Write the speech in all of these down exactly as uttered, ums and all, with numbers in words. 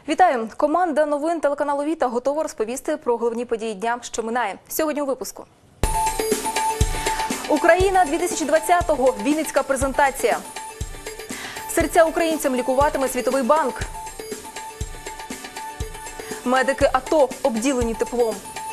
Вітаю! Команда новин телеканалу «Віта» готова розповісти про головні події дня, що минає. Сьогодні у випуску. Україна дві тисячі двадцятого. Вінницька презентація. Серця українцям лікуватиме Світовий банк. Медики АТО обділені теплом.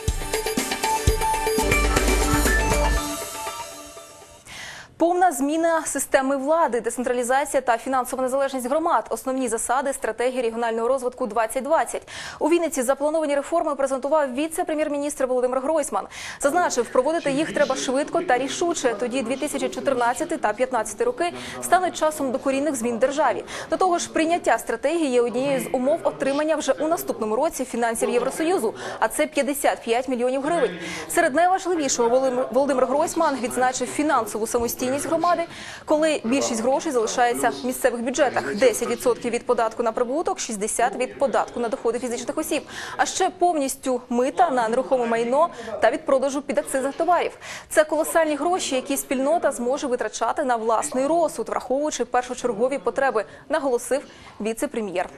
Повна зміна системи влади, децентралізація та фінансова незалежність громад – основні засади стратегії регіонального розвитку двадцять двадцять. У Вінниці заплановані реформи презентував віце-прем'єр-міністр Володимир Гройсман. Зазначив, проводити їх треба швидко та рішуче. Тоді дві тисячі чотирнадцятий та дві тисячі п'ятнадцятий роки стануть часом докорінних змін в державі. До того ж, прийняття стратегії є однією з умов отримання вже у наступному році фінансів Євросоюзу, а це п'ятдесят п'ять мільйонів гривень. Серед найважливішого Володимир Гройсман відзначив фінансову самостійність громади, коли більшість грошей залишається в місцевих бюджетах. десять відсотків від податку на прибуток, шістдесят відсотків від податку на доходи фізичних осіб. А ще повністю мита на нерухоме майно та від продажу підакцизних товарів. Це колосальні гроші, які спільнота зможе витрачати на власний розсуд, враховуючи першочергові потреби, наголосив віце-прем'єр.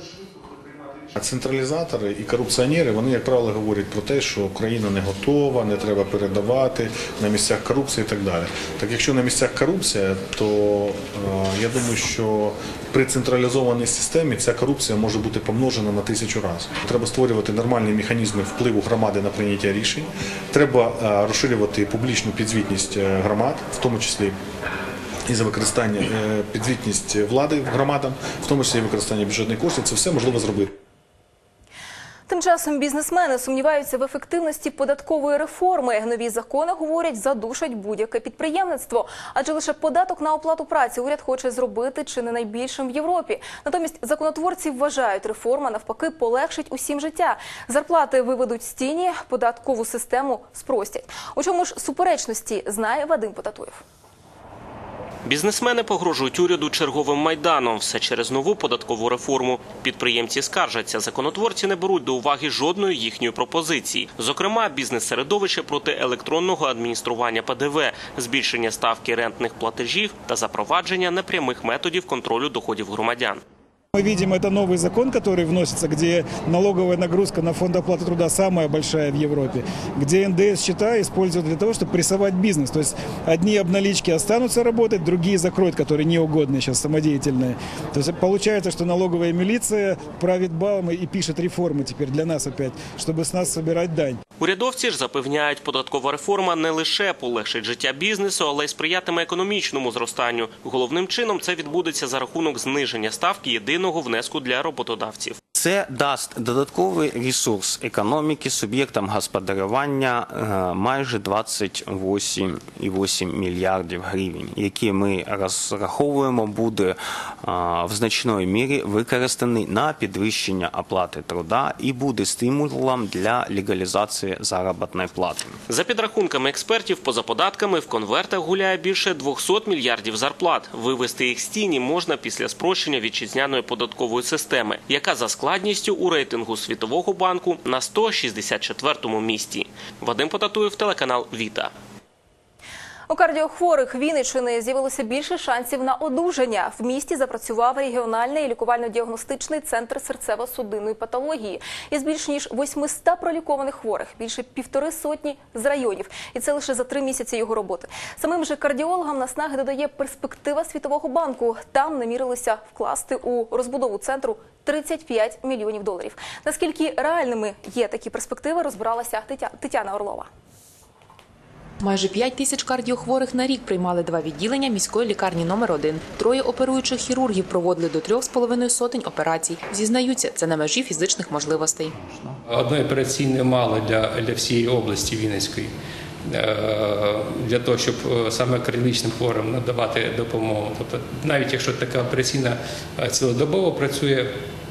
Централізатори і корупціонери, вони, як правило, говорять про те, що Україна не готова, не треба передавати, на місцях корупції і так далі. Так якщо на місцях корупція, то е, я думаю, що при централізованій системі ця корупція може бути помножена на тисячу разів. Треба створювати нормальні механізми впливу громади на прийняття рішень, треба е, розширювати публічну підзвітність громад, в тому числі і за використання е, підзвітність влади громадам, в тому числі і використання бюджетних коштів, це все можливо зробити. Тим часом бізнесмени сумніваються в ефективності податкової реформи. Нові закони, говорять, задушать будь-яке підприємництво. Адже лише податок на оплату праці уряд хоче зробити чи не найбільшим в Європі. Натомість законотворці вважають, реформа навпаки полегшить усім життя. Зарплати виведуть з тіні, податкову систему спростять. У чому ж суперечності, знає Вадим Потатуєв. Бізнесмени погрожують уряду черговим майданом. Все через нову податкову реформу. Підприємці скаржаться, законотворці не беруть до уваги жодної їхньої пропозиції. Зокрема, бізнес-середовище проти електронного адміністрування Пе Де Ве, збільшення ставки рентних платежів та запровадження непрямих методів контролю доходів громадян. Мы видим, это новый закон, который вносится, где налоговая нагрузка на фонд оплаты труда самая большая в Европе, где эн дэ эс счета используют для того, чтобы прессовать бизнес. То есть одни обналички останутся работать, другие закроют, которые неугодные сейчас, самодеятельные. То есть получается, что налоговая милиция правит балом и пишет реформы теперь для нас опять, чтобы с нас собирать дань. Урядовці ж запевняють, податкова реформа не лише полегшить життя бізнесу, але й сприятиме економічному зростанню. Головним чином це відбудеться за рахунок зниження ставки єдиного внеску для роботодавців. Це дасть додатковий ресурс економіки суб'єктам господарювання майже двадцять вісім цілих вісім мільярдів гривень, які ми розраховуємо буде в значної мірі використаний на підвищення оплати труда і буде стимулом для легалізації заробітної плати. За підрахунками експертів, поза податками в конвертах гуляє більше двохсот мільярдів зарплат. Вивести їх з тіні можна після спрощення вітчизняної податкової системи, яка за складністю у рейтингу Світового банку на сто шістдесят четвертому місці. Вадим Потатуєв, телеканал «Віта». У кардіохворих Вінниччини з'явилося більше шансів на одужання. В місті запрацював регіональний лікувально-діагностичний центр серцево-судинної патології. Із більш ніж восьмисот пролікованих хворих, більше півтори сотні з районів. І це лише за три місяці його роботи. Самим же кардіологам наснаги додає перспектива Світового банку. Там намірилися вкласти у розбудову центру тридцять п'ять мільйонів доларів. Наскільки реальними є такі перспективи, розбиралася Тетяна Орлова. Майже п'ять тисяч кардіохворих на рік приймали два відділення міської лікарні номер один. Троє оперуючих хірургів проводили до трьох з половиною сотень операцій. Зізнаються, це на межі фізичних можливостей. Одної операційної мало для, для всієї області Вінницької. Для того, щоб саме кардіологічним хворим надавати допомогу. Тобто, навіть якщо така операційна цілодобово працює,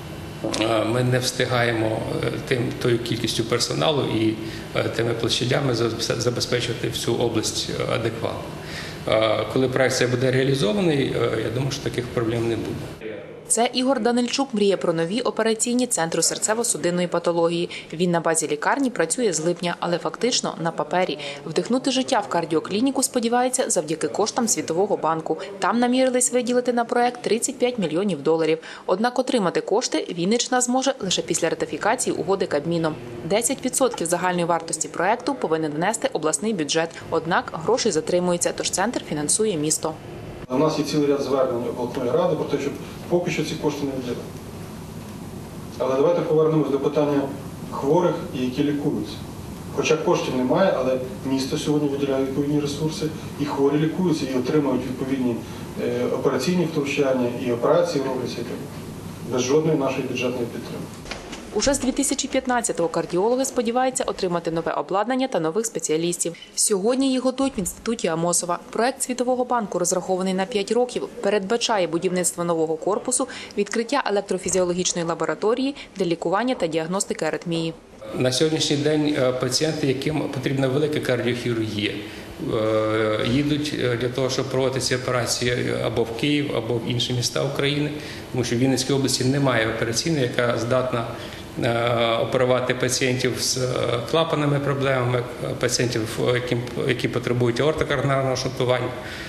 ми не встигаємо тим, тою кількістю персоналу і тими площадями забезпечувати всю область адекватно. Коли проект буде реалізований, я думаю, що таких проблем не буде. Це Ігор Данильчук мріє про нові операційні Центру серцево-судинної патології. Він на базі лікарні працює з липня, але фактично на папері. Вдихнути життя в кардіоклініку сподівається завдяки коштам Світового банку. Там намірились виділити на проект тридцять п'ять мільйонів доларів. Однак отримати кошти Вінниччина зможе лише після ратифікації угоди Кабміном. десять відсотків загальної вартості проекту повинен внести обласний бюджет. Однак гроші затримуються, тож центр фінансує місто. У нас є цілий ряд звернень обласної ради про те, щоб поки що ці кошти не виділяли. Але давайте повернемось до питання хворих, які лікуються. Хоча коштів немає, але місто сьогодні виділяє відповідні ресурси, і хворі лікуються, і отримують відповідні операційні втручання, і операції робляться без жодної нашої бюджетної підтримки. Уже з дві тисячі п'ятнадцятого кардіологи сподіваються отримати нове обладнання та нових спеціалістів. Сьогодні їх готують в інституті Амосова. Проект Світового банку, розрахований на п'ять років, передбачає будівництво нового корпусу, відкриття електрофізіологічної лабораторії для лікування та діагностики аритмії. На сьогоднішній день пацієнти, яким потрібна велика кардіохірургія, їдуть для того, щоб проводити ці операції або в Київ, або в інші міста України, тому що в Вінницькій області немає операційної, яка здатна оперувати пацієнтів з клапанними проблемами, пацієнтів, які потребують аортокоронарного шунтування.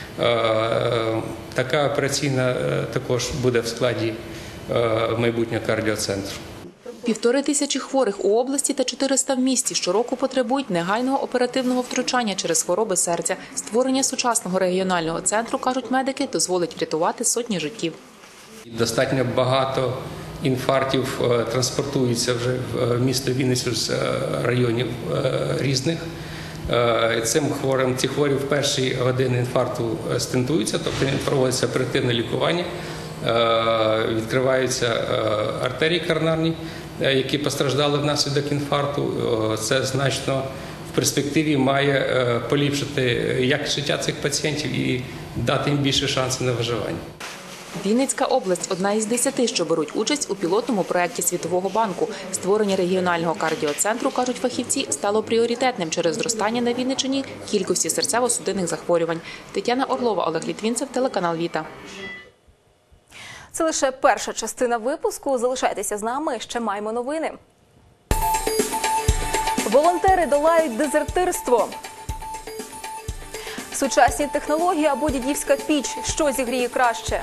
Така операційна також буде в складі майбутнього кардіоцентру. Півтори тисячі хворих у області та чотириста в місті щороку потребують негайного оперативного втручання через хвороби серця. Створення сучасного регіонального центру, кажуть медики, дозволить врятувати сотні життів. Достатньо багато інфарктів транспортується вже в місто Вінницю з районів різних. Цим хворим, ці хворі в перші години інфаркту стентуються, тобто проводиться оперативне лікування, відкриваються артерії коронарні, які постраждали внаслідок інфаркту. Це значно в перспективі має поліпшити якість життя цих пацієнтів і дати їм більше шансів на виживання. Вінницька область – одна із десяти, що беруть участь у пілотному проєкті Світового банку. Створення регіонального кардіоцентру, кажуть фахівці, стало пріоритетним через зростання на Вінниччині кількості серцево-судинних захворювань. Тетяна Орлова, Олег Літвінцев, телеканал «Віта». Це лише перша частина випуску. Залишайтеся з нами, ще маємо новини. Волонтери долають дезертирство. Сучасні технології або дідівська піч. Що зігріє краще?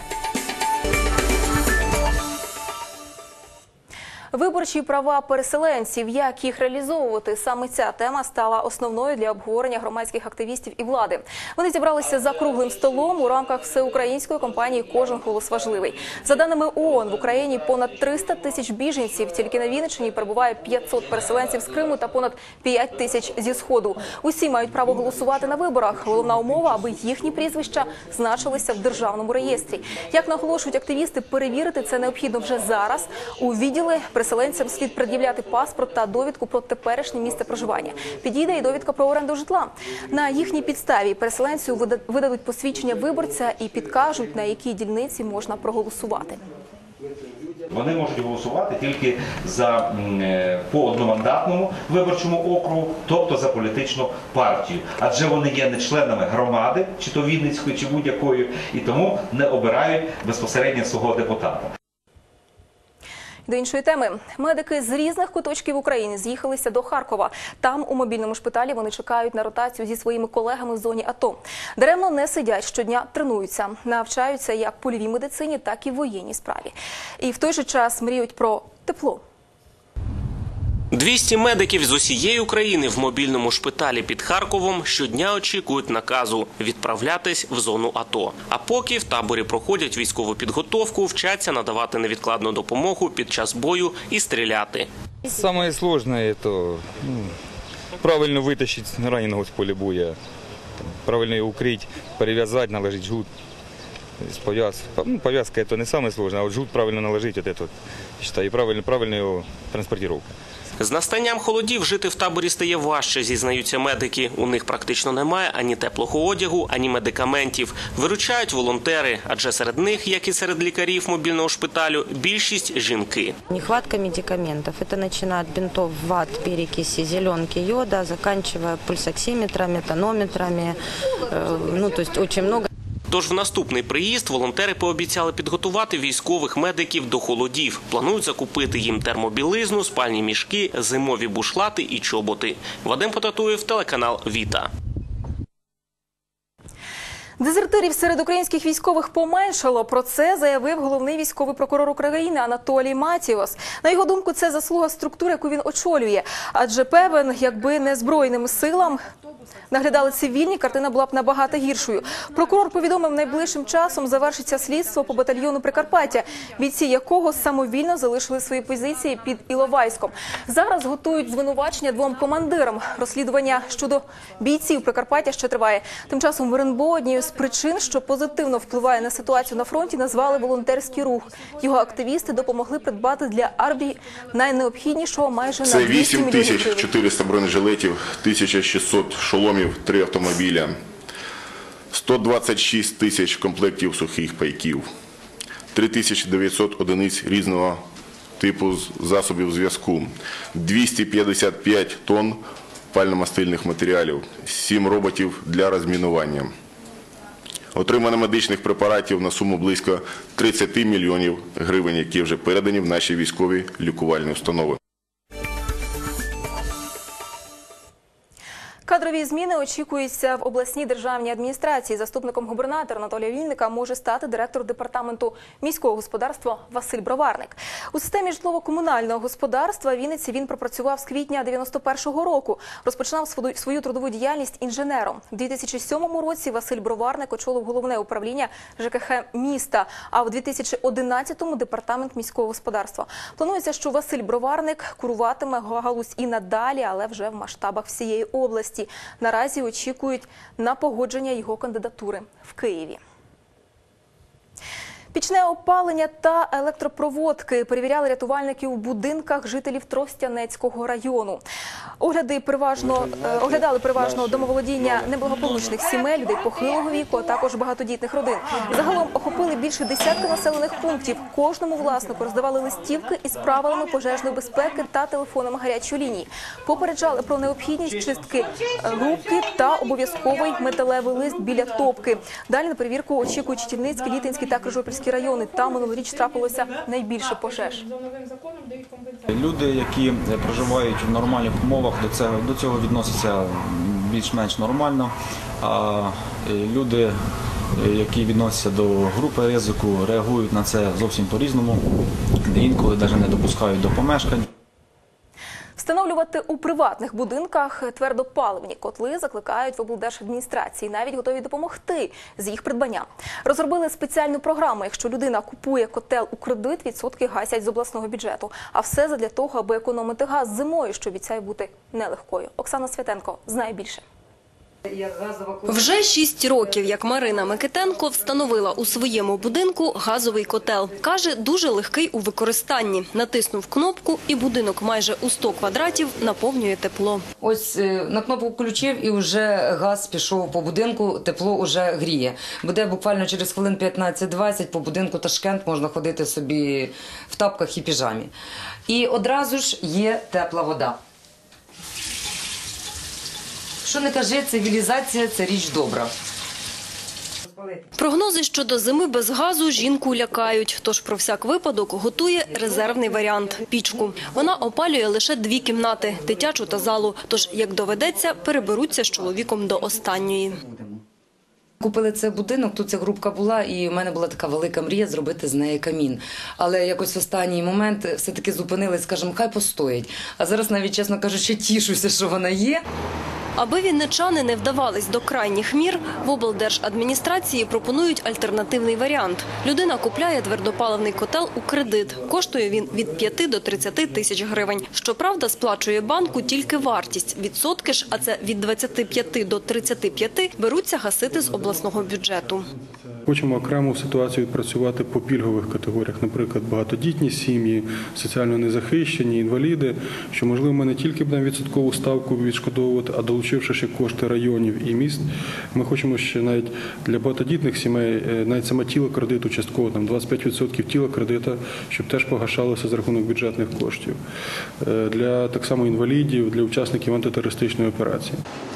Виборчі права переселенців, як їх реалізовувати? Саме ця тема стала основною для обговорення громадських активістів і влади. Вони зібралися за круглим столом у рамках всеукраїнської кампанії «Кожен голос важливий». За даними ООН, в Україні понад триста тисяч біженців, тільки на Вінниччині перебуває п'ятсот переселенців з Криму та понад п'ять тисяч зі Сходу. Усі мають право голосувати на виборах. Головна умова, аби їхні прізвища значилися в державному реєстрі. Як наголошують активісти, перевірити це необхідно вже зараз. У відділи переселенцям слід пред'являти паспорт та довідку про теперішнє місце проживання. Підійде і довідка про оренду житла. На їхній підставі переселенцю видадуть посвідчення виборця і підкажуть, на якій дільниці можна проголосувати. Вони можуть голосувати тільки за, по одномандатному виборчому округу, тобто за політичну партію. Адже вони є не членами громади, чи то Вінницької, чи будь-якої, і тому не обирають безпосередньо свого депутата. До іншої теми. Медики з різних куточків України з'їхалися до Харкова. Там, у мобільному шпиталі, вони чекають на ротацію зі своїми колегами в зоні АТО. Даремно не сидять, щодня тренуються. Навчаються як польовій медицині, так і воєнній справі. І в той же час мріють про тепло. двісті медиків з усієї України в мобільному шпиталі під Харковом щодня очікують наказу – відправлятись в зону АТО. А поки в таборі проходять військову підготовку, вчаться надавати невідкладну допомогу під час бою і стріляти. Самое сложное – это ну, правильно вытащить раненого с поля боя, правильно его укрыть, перевязать, наложить жгут. Повяз, ну, повязка – это не самое сложное, а вот жгут правильно наложить, вот это вот, считаю, и правильно, правильно его транспортировка. З настанням холодів жити в таборі стає важче, зізнаються медики. У них практично немає ані теплого одягу, ані медикаментів. Виручають волонтери, адже серед них, як і серед лікарів мобільного шпиталю, більшість – жінки. Нехватка медикаментов. Это начиная от бинтов, ват, перекиси, зеленки, йода, заканчивая пульсоксиметрами, тонометрами. Ну, то есть очень много. Тож в наступний приїзд волонтери пообіцяли підготувати військових медиків до холодів. Планують закупити їм термобілизну, спальні мішки, зимові бушлати і чоботи. Вадим Потатуєв, телеканал «Віта». Дезертирів серед українських військових поменшало. Про це заявив головний військовий прокурор України Анатолій Матіос. На його думку, це заслуга структури, яку він очолює. Адже певен, якби не Збройним силам наглядали цивільні, картина була б набагато гіршою. Прокурор повідомив, найближчим часом завершиться слідство по батальйону Прикарпаття, бійці якого самовільно залишили свої позиції під Іловайськом. Зараз готують звинувачення двом командирам. Розслідування щодо бійців Прикарпаття ще триває. Тим часом в РНБО однією з причин, що позитивно впливає на ситуацію на фронті, назвали волонтерський рух. Його активісти допомогли придбати для армії найнеобхіднішого майже на двісті мільйонів гривень. Це вісім тисяч чотириста бронежилетів, тисяча шістсот шоломів, три автомобіля, сто двадцять шість тисяч комплектів сухих пайків, три тисячі дев'ятсот одиниць різного типу засобів зв'язку, двісті п'ятдесят п'ять тонн пально-мастильних матеріалів, сім роботів для розмінування. Отримано медичних препаратів на суму близько тридцять мільйонів гривень, які вже передані в наші військові лікувальні установи. Кадрові зміни очікуються в обласній державній адміністрації. Заступником губернатора Анатолія Вінника може стати директор департаменту міського господарства Василь Броварник. У системі житлово-комунального господарства Вінниці він пропрацював з квітня дев'яносто першого року. Розпочинав свою трудову діяльність інженером. У дві тисячі сьомому році Василь Броварник очолив головне управління ЖКХ міста, а в дві тисячі одинадцятому – департамент міського господарства. Планується, що Василь Броварник куруватиме галузь і надалі, але вже в масштабах всієї області. Наразі очікують на погодження його кандидатури в Києві. Пічне опалення та електропроводки перевіряли рятувальники у будинках жителів Тростянецького району. Огляди переважно, оглядали переважно домоволодіння неблагополучних сімей, людей похилого віку, а також багатодітних родин. Загалом охопили більше десятка населених пунктів. Кожному власнику роздавали листівки із правилами пожежної безпеки та телефонами гарячої лінії. Попереджали про необхідність чистки грубки та обов'язковий металевий лист біля топки. Далі на перевірку очікують Читівницький, Літинський та Крижопільський райони. Там минулоріч трапилося найбільше пожеж. Люди, які проживають в нормальних умовах, до цього, до цього відносяться більш-менш нормально, а люди, які відносяться до групи ризику, реагують на це зовсім по-різному, інколи навіть не допускають до помешкань. Встановлювати у приватних будинках твердопаливні котли закликають в облдержадміністрації. Навіть готові допомогти з їх придбанням. Розробили спеціальну програму. Якщо людина купує котел у кредит, відсотки гасять з обласного бюджету. А все задля того, аби економити газ зимою, що обіцяє бути нелегкою. Оксана Святенко знає більше. Вже шість років, як Марина Микитенко встановила у своєму будинку газовий котел. Каже, дуже легкий у використанні. Натиснув кнопку і будинок майже у сто квадратів наповнює тепло. Ось на кнопку включив і вже газ пішов по будинку, тепло вже гріє. Буде буквально через хвилин п'ятнадцять-двадцять по будинку Ташкент можна ходити собі в тапках і піжамі. І одразу ж є тепла вода. Що не кажи, цивілізація – це річ добра. Прогнози щодо зими без газу жінку лякають. Тож про всяк випадок готує резервний варіант – пічку. Вона опалює лише дві кімнати – дитячу та залу. Тож, як доведеться, переберуться з чоловіком до останньої. Купили цей будинок, тут ця групка була, і в мене була така велика мрія зробити з неї камін. Але якось в останній момент все-таки зупинились, скажімо, хай постоїть. А зараз навіть, чесно кажучи, тішуся, що вона є. Аби вінничани не вдавались до крайніх мір, в облдержадміністрації пропонують альтернативний варіант. Людина купляє твердопаливний котел у кредит. Коштує він від п'яти до тридцяти тисяч гривень. Щоправда, сплачує банку тільки вартість. Відсотки ж, а це від двадцяти п'яти до тридцяти п'яти, беруться гасити з обласного бюджету. Хочемо окрему ситуацію відпрацювати по пільгових категоріях, наприклад, багатодітні сім'ї, соціально незахищені, інваліди, що, можливо, ми не тільки будемо відсоткову ставку відшкодовувати, а долучивши ще кошти районів і міст, ми хочемо ще навіть для багатодітних сімей, навіть саме тіло кредиту частково, там двадцять п'ять відсотків тіла кредита, щоб теж погашалося за рахунок бюджетних коштів. Для так само інвалідів, для учасників антитерористичної операції.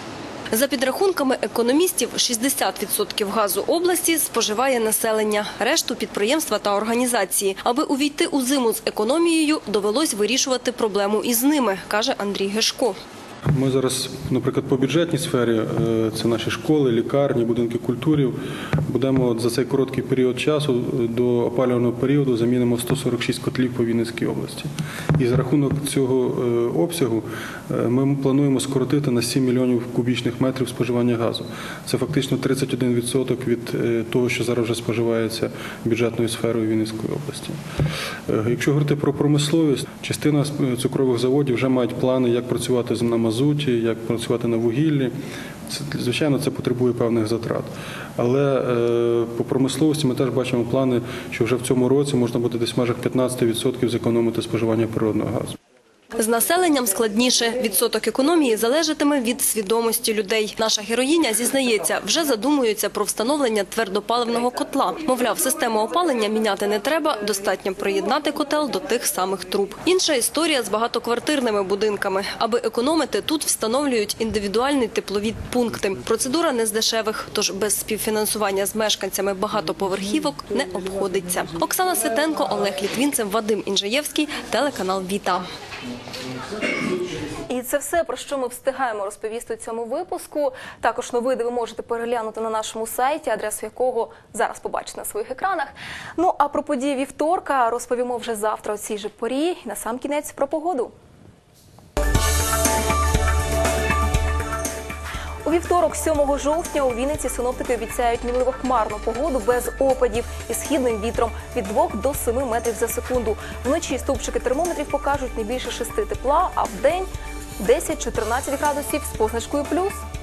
За підрахунками економістів, шістдесят відсотків газу області споживає населення, решту – підприємства та організації. Аби увійти у зиму з економією, довелось вирішувати проблему із ними, каже Андрій Гешко. Ми зараз, наприклад, по бюджетній сфері, це наші школи, лікарні, будинки культури, будемо за цей короткий період часу до опалювального періоду замінимо сто сорок шість котлів по Вінницькій області. І за рахунок цього обсягу ми плануємо скоротити на сім мільйонів кубічних метрів споживання газу. Це фактично тридцять один відсоток від того, що зараз вже споживається бюджетною сферою Вінницької області. Якщо говорити про промисловість, частина цукрових заводів вже мають плани, як працювати на мазуті, як працювати на вугіллі. Це, звичайно, це потребує певних затрат. Але е, по промисловості ми теж бачимо плани, що вже в цьому році можна буде десь в межах п'ятнадцять відсотків зекономити споживання природного газу. З населенням складніше. Відсоток економії залежатиме від свідомості людей. Наша героїня зізнається, вже задумується про встановлення твердопаливного котла. Мовляв, систему опалення міняти не треба, достатньо приєднати котел до тих самих труб. Інша історія з багатоквартирними будинками. Аби економити, тут встановлюють індивідуальні теплові пункти. Процедура не з дешевих, тож без співфінансування з мешканцями багатоповерхівок не обходиться. Оксана Світенко, Олег Літвінцев, Вадим Інжаєвський, телеканал Віта. І це все, про що ми встигаємо розповісти у цьому випуску. Також новини ви можете переглянути на нашому сайті, адресу якого зараз побачите на своїх екранах. Ну, а про події вівторка розповімо вже завтра о цій же порі. І на сам кінець про погоду. У вівторок, сьомого жовтня, у Вінниці синоптики обіцяють мінливо-хмарну погоду без опадів і східним вітром від двох до семи метрів за секунду. Вночі стовпчики термометрів покажуть не більше шести тепла, а вдень десять-чотирнадцять градусів з позначкою плюс.